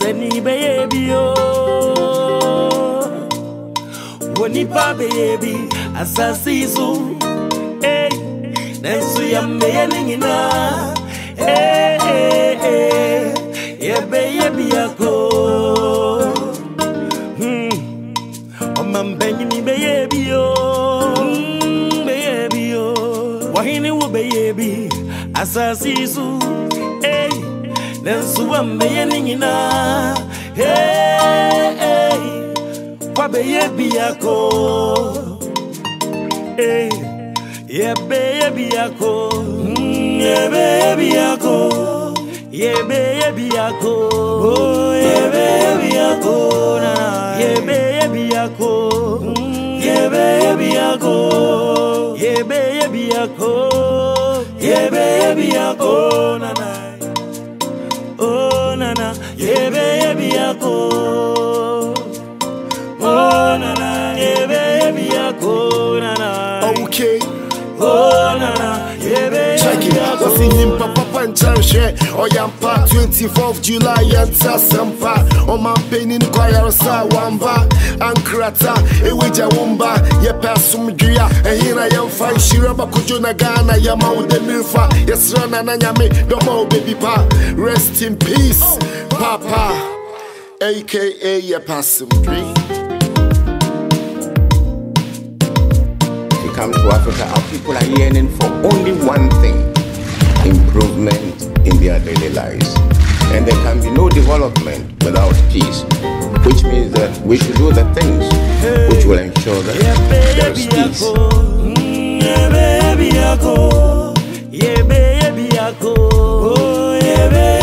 Benny baby oh Wonipa baby asasisu eh Nensu ya meyeningina baby yako Benny baby baby wahini wo baby asasisu eh Nensu ya meyeningina kwa baby yako baby yako baby yako baby yako baby yako baby yako baby yako baby yako baby yako nana oh nana baby yako oh nana baby yako nana okay oh nana check it out, I see him papa panchanche. Oh yampa 24th July yanta sampa. Oh my pain in choir sa wamba. Ankrata eweja wumba. Ye pasum dria. And here I am fine. Shiraba kujuna gana yama ude milfa. Yes rana na nyame domo baby pa. Rest in peace, papa. AKA ye pasum dria. Come to Africa, our people are yearning for only one thing: improvement in their daily lives. And there can be no development without peace, which means that we should do the things which will ensure that there is peace.